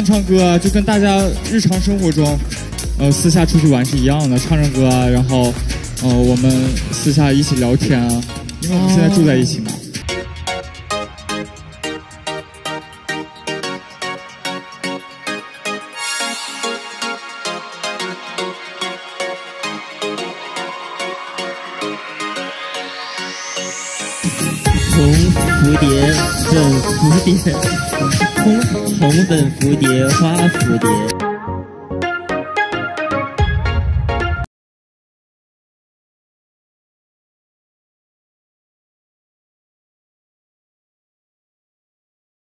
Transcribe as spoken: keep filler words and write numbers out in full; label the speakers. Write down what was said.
Speaker 1: 唱歌啊，就跟大家日常生活中，呃，私下出去玩是一样的，唱唱歌啊，然后，呃，我们私下一起聊天啊，因为我们现在住在一起嘛。
Speaker 2: 红蝴蝶，粉蝴蝶，红红粉蝴蝶，花蝴蝶。